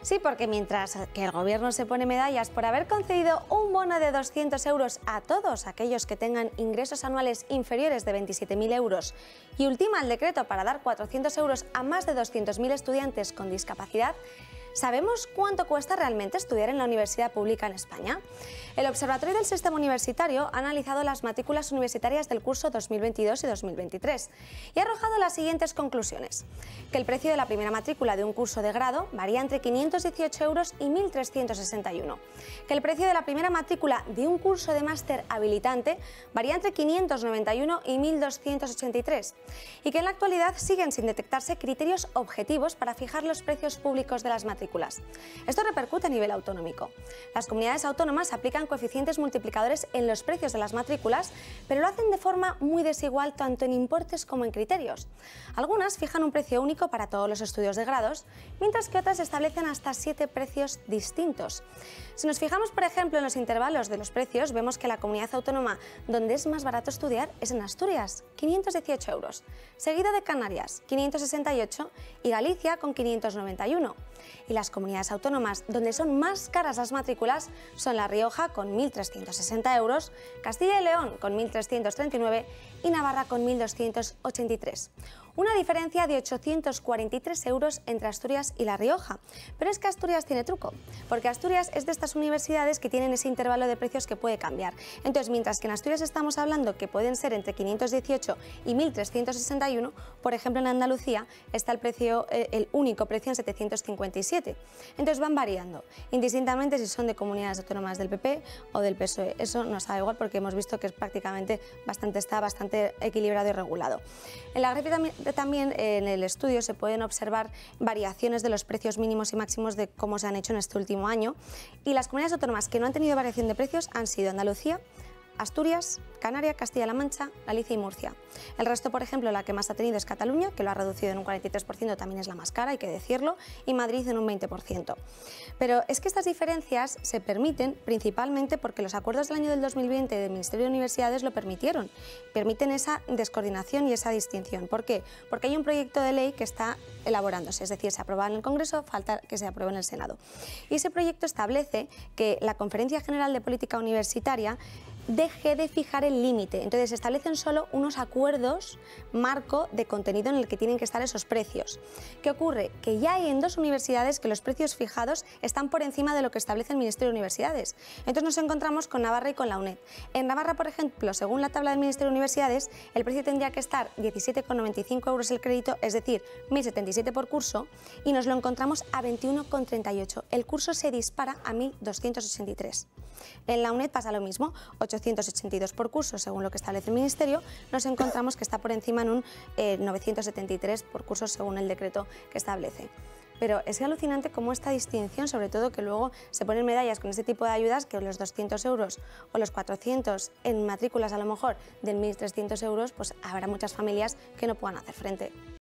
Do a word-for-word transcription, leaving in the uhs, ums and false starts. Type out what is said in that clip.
Sí, porque mientras que el Gobierno se pone medallas por haber concedido un bono de doscientos euros a todos aquellos que tengan ingresos anuales inferiores de veintisiete mil euros y ultima el decreto para dar cuatrocientos euros a más de doscientos mil estudiantes con discapacidad, ¿sabemos cuánto cuesta realmente estudiar en la universidad pública en España? El Observatorio del Sistema Universitario ha analizado las matrículas universitarias del curso dos mil veintidós y dos mil veintitrés y ha arrojado las siguientes conclusiones: que el precio de la primera matrícula de un curso de grado varía entre quinientos dieciocho euros y mil trescientos sesenta y uno, que el precio de la primera matrícula de un curso de máster habilitante varía entre quinientos noventa y uno y mil doscientos ochenta y tres, y que en la actualidad siguen sin detectarse criterios objetivos para fijar los precios públicos de las matrículas. Esto repercute a nivel autonómico. Las comunidades autónomas aplican coeficientes multiplicadores en los precios de las matrículas, pero lo hacen de forma muy desigual tanto en importes como en criterios. Algunas fijan un precio único para todos los estudios de grados, mientras que otras establecen hasta siete precios distintos. Si nos fijamos, por ejemplo, en los intervalos de los precios, vemos que la comunidad autónoma donde es más barato estudiar es en Asturias, quinientos dieciocho euros, seguido de Canarias, quinientos sesenta y ocho, y Galicia con quinientos noventa y uno. Y las comunidades autónomas donde son más caras las matrículas son La Rioja con mil trescientos sesenta euros, Castilla y León con mil trescientos treinta y nueve y Navarra con mil doscientos ochenta y tres. Una diferencia de ochocientos cuarenta y tres euros entre Asturias y La Rioja. Pero es que Asturias tiene truco, porque Asturias es de estas universidades que tienen ese intervalo de precios que puede cambiar. Entonces, mientras que en Asturias estamos hablando que pueden ser entre quinientos dieciocho y mil trescientos sesenta y uno, por ejemplo en Andalucía está el precio, eh, el único precio en setecientos cincuenta y siete. Entonces van variando, indistintamente si son de comunidades autónomas del P P o del P S O E. Eso nos da igual porque hemos visto que es prácticamente bastante, está bastante equilibrado y regulado. En la gráfica también También en el estudio se pueden observar variaciones de los precios mínimos y máximos de cómo se han hecho en este último año, y las comunidades autónomas que no han tenido variación de precios han sido Andalucía, Asturias, Canarias, Castilla-La Mancha, Galicia y Murcia. El resto, por ejemplo, la que más ha tenido es Cataluña, que lo ha reducido en un cuarenta y tres por ciento, también es la más cara, hay que decirlo, y Madrid en un veinte por ciento. Pero es que estas diferencias se permiten principalmente porque los acuerdos del año del dos mil veinte del Ministerio de Universidades lo permitieron. Permiten esa descoordinación y esa distinción. ¿Por qué? Porque hay un proyecto de ley que está elaborándose, es decir, se aprueba en el Congreso, falta que se apruebe en el Senado. Y ese proyecto establece que la Conferencia General de Política Universitaria deje de fijar el límite. Entonces se establecen solo unos acuerdos marco de contenido en el que tienen que estar esos precios. ¿Qué ocurre? Que ya hay en dos universidades que los precios fijados están por encima de lo que establece el Ministerio de Universidades. Entonces nos encontramos con Navarra y con la UNED. En Navarra, por ejemplo, según la tabla del Ministerio de Universidades, el precio tendría que estar diecisiete con noventa y cinco euros el crédito, es decir, mil setenta y siete por curso, y nos lo encontramos a veintiuno con treinta y ocho. El curso se dispara a mil doscientos ochenta y tres. En la UNED pasa lo mismo, ochocientos ochenta y dos por curso, según lo que establece el Ministerio, nos encontramos que está por encima en un eh, novecientos setenta y tres por curso, según el decreto que establece. Pero es alucinante cómo esta distinción, sobre todo que luego se ponen medallas con este tipo de ayudas, que los doscientos euros o los cuatrocientos en matrículas a lo mejor de mil trescientos euros, pues habrá muchas familias que no puedan hacer frente.